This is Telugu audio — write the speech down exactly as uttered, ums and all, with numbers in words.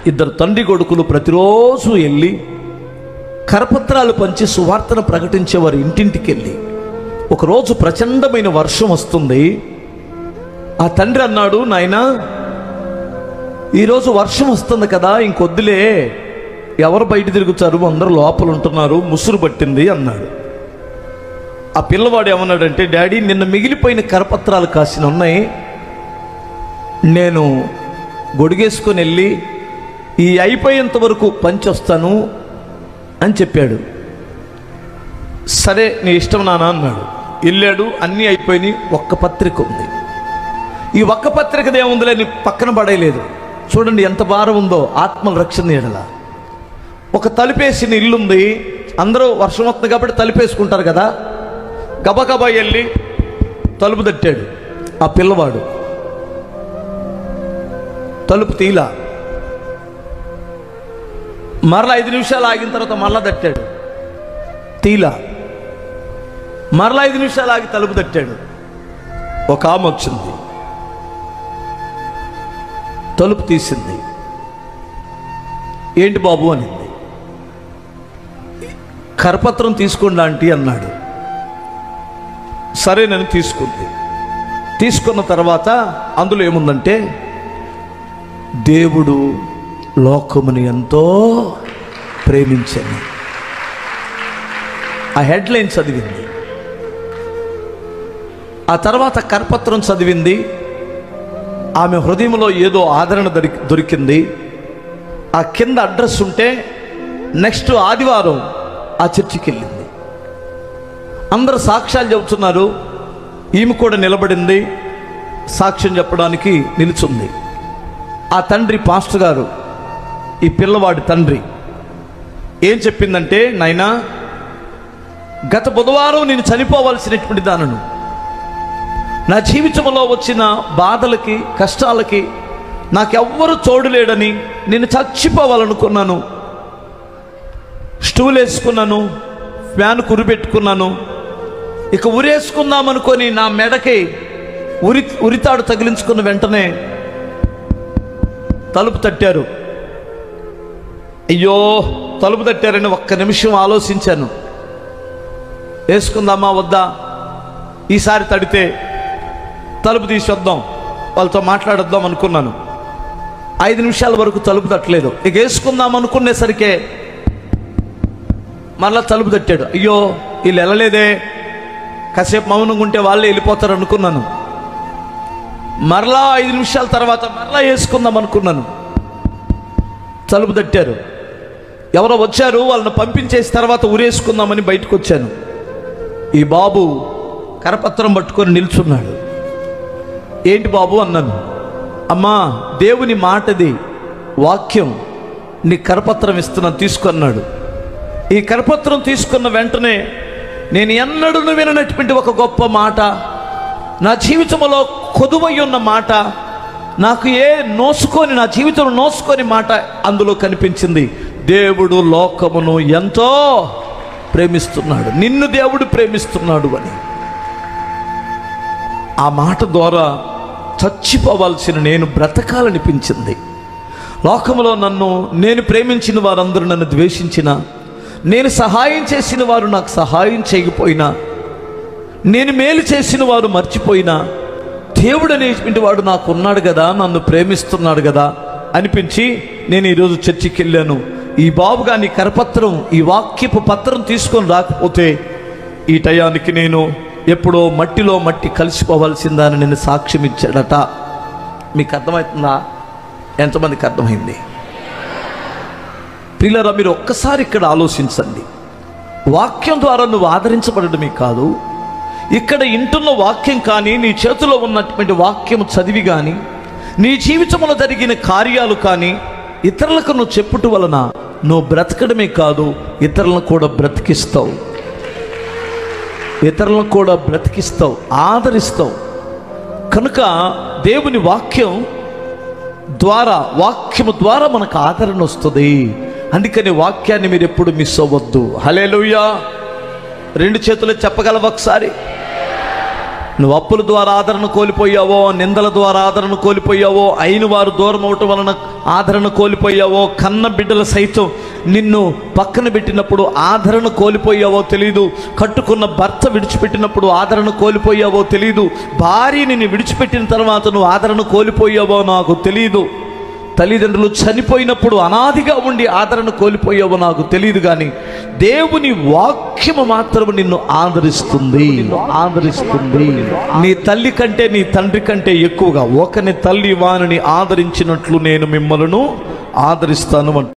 ఇద్దరు తండ్రి కొడుకులు ప్రతిరోజు వెళ్ళి కరపత్రాలు పంచి సువార్తను ప్రకటించేవారు ఇంటింటికి వెళ్ళి. ఒకరోజు ప్రచండమైన వర్షం వస్తుంది. ఆ తండ్రి అన్నాడు, నాయనా ఈరోజు వర్షం వస్తుంది కదా, ఇంకొద్దులే, ఎవరు బయట తిరుగుతారు, అందరూ లోపల ఉంటున్నారు, ముసురు పట్టింది అన్నాడు. ఆ పిల్లవాడు ఏమన్నాడంటే, డాడీ నిన్న మిగిలిపోయిన కరపత్రాలు కాసిన ఉన్నాయి, నేను గొడుగేసుకొని వెళ్ళి ఈ అయిపోయేంత వరకు పంచొస్తాను అని చెప్పాడు. సరే నీ ఇష్టం నాన్న అన్నాడు. వెళ్ళాడు, అన్నీ అయిపోయినాయి, ఒక్క పత్రిక ఉంది. ఈ ఒక్క పత్రికది ఏముందిలే నీ పక్కన పడేయలేదు. చూడండి ఎంత భారం ఉందో ఆత్మల రక్షణ నీడల. ఒక తలుపేసిన ఇల్లుంది, అందరూ వర్షం వస్తుంది కాబట్టి తలుపేసుకుంటారు కదా. గబగబా వెళ్ళి తలుపు తట్టాడు. ఆ పిల్లవాడు తలుపు తీలా. మరలా ఐదు నిమిషాలు ఆగిన తర్వాత మరలా తట్టాడు, తీలా. మరలా ఐదు నిమిషాలు ఆగి తలుపు తట్టాడు. ఒక ఆమె వచ్చింది, తలుపు తీసింది. ఏంటి బాబు అనింది. కరపత్రం తీసుకోండి ఆంటీ అన్నాడు. సరే నేను తీసుకుంది. తీసుకున్న తర్వాత అందులో ఏముందంటే, దేవుడు లోకముని ఎంతో ప్రేమించాను. ఆ హెడ్లైన్ చదివింది. ఆ తర్వాత కరపత్రం చదివింది. ఆమె హృదయంలో ఏదో ఆదరణ దొరికి దొరికింది ఆ కింద అడ్రస్ ఉంటే నెక్స్ట్ ఆదివారం ఆ చర్చికి వెళ్ళింది. అందరూ సాక్ష్యాలు చెబుతున్నారు. ఈమె కూడా నిలబడింది, సాక్ష్యం చెప్పడానికి నిలుచుంది. ఆ తండ్రి పాస్టర్ గారు, ఈ పిల్లవాడి తండ్రి ఏం చెప్పిందంటే, నాయనా గత బుధవారం నేను చనిపోవలసినటువంటి దానను, నా జీవితంలో వచ్చిన బాధలకి కష్టాలకి నాకెవ్వరు తోడులేడని నేను చచ్చిపోవాలనుకున్నాను. స్టూల్ వేసుకున్నాను, ఫ్యాన్ కురిపెట్టుకున్నాను. ఇక ఉరేసుకుందామనుకొని నా మెడకి ఉరి ఉరితాడు తగిలించుకున్న వెంటనే తలుపు తట్టారు. అయ్యో తలుపు తట్టారని ఒక్క నిమిషం ఆలోచించాను. వేసుకుందామా వద్దా, ఈసారి తడితే తలుపు తీసొద్దాం, వాళ్ళతో మాట్లాడొద్దాం అనుకున్నాను. ఐదు నిమిషాల వరకు తలుపు తట్టలేదు. ఇక వేసుకుందాం అనుకునేసరికే మళ్ళా తలుపు తట్టాడు. అయ్యో వీళ్ళు వెళ్ళలేదే, కాసేపు మౌనంగా ఉంటే వాళ్ళే వెళ్ళిపోతారు అనుకున్నాను. మరలా ఐదు నిమిషాల తర్వాత మరలా వేసుకుందాం అనుకున్నాను. తలుపు తట్టారు. ఎవరో వచ్చారు, వాళ్ళని పంపించేసి తర్వాత ఉరేసుకుందామని బయటకు వచ్చాను. ఈ బాబు కరపత్రం పట్టుకొని నిల్చున్నాడు. ఏంటి బాబు అన్నాను. అమ్మా దేవుని మాటది, వాక్యం, నీ కరపత్రం ఇస్తున్నాను తీసుకున్నాడు. ఈ కరపత్రం తీసుకున్న వెంటనే నేను ఎన్నడూ విననటువంటి ఒక గొప్ప మాట, నా జీవితంలో కొదువై ఉన్న మాట, నాకు ఏ నోసుకొని నా జీవితంలో నోసుకొని మాట అందులో కనిపించింది. దేవుడు లోకమును ఎంతో ప్రేమిస్తున్నాడు, నిన్ను దేవుడు ప్రేమిస్తున్నాడు అని. ఆ మాట ద్వారా చచ్చిపోవాల్సిన నేను బ్రతకాలనిపించింది. లోకములో నన్ను నేను ప్రేమించిన వారందరూ నన్ను ద్వేషించిన, నేను సహాయం చేసిన వారు నాకు సహాయం చేయకపోయినా, నేను మేలు చేసిన వారు మర్చిపోయినా, దేవుడు అనేటువంటి వాడు నాకు ఉన్నాడు కదా, నన్ను ప్రేమిస్తున్నాడు కదా అనిపించి నేను ఈరోజు చర్చికి వెళ్ళాను. ఈ బాబు గాని కరపత్రం, ఈ వాక్యపు పత్రం తీసుకొని రాకపోతే ఈ టయానికి నేను ఎప్పుడో మట్టిలో మట్టి కలిసిపోవాల్సిందని నేను సాక్ష్యం ఇచ్చాడట. మీకు అర్థమవుతుందా? ఎంతమందికి అర్థమైంది? ప్రియులారా, మీరు ఒక్కసారి ఇక్కడ ఆలోచించండి. వాక్యం ద్వారా నువ్వు ఆదరించబడమే కాదు, ఇక్కడ ఇంటున్న వాక్యం కానీ, నీ చేతిలో ఉన్నటువంటి వాక్యం చదివి కానీ, నీ జీవితంలో జరిగిన కార్యాలు కానీ ఇతరులకు నువ్వు చెప్పుట వలన నువ్వు బ్రతకడమే కాదు, ఇతరులను కూడా బ్రతికిస్తావు, ఇతరులను కూడా బ్రతికిస్తావు, ఆదరిస్తావు. కనుక దేవుని వాక్యం ద్వారా, వాక్యము ద్వారా మనకు ఆదరణ వస్తుంది. అందుకని వాక్యాన్ని మీరు ఎప్పుడు మిస్ అవ్వద్దు. హల్లెలూయా. రెండు చేతులు చెప్పగలవు ఒకసారి? నువ్వు అప్పుల ద్వారా ఆదరణ కోల్పోయావో, నిందల ద్వారా ఆదరణ కోల్పోయావో, అయిన వారు దూరం అవటం వలన ఆదరణ కోల్పోయావో, కన్న బిడ్డలు సైతం నిన్ను పక్కన పెట్టినప్పుడు ఆదరణ కోల్పోయావో తెలియదు, కట్టుకున్న భర్త విడిచిపెట్టినప్పుడు ఆదరణ కోల్పోయావో తెలియదు, భార్య నిన్ను విడిచిపెట్టిన తర్వాత నువ్వు ఆదరణ కోల్పోయావో నాకు తెలియదు, తల్లిదండ్రులు చనిపోయినప్పుడు అనాదిగా ఉండి ఆదరణ కోల్పోయావో నాకు తెలియదు, కానీ దేవుని వాక్యము మాత్రం నిన్ను ఆదరిస్తుంది ఆదరిస్తుంది నీ తల్లి కంటే నీ తండ్రి కంటే ఎక్కువగా ఒకని తల్లి వానిని ఆదరించినట్లు నేను మిమ్మలను ఆదరిస్తాను.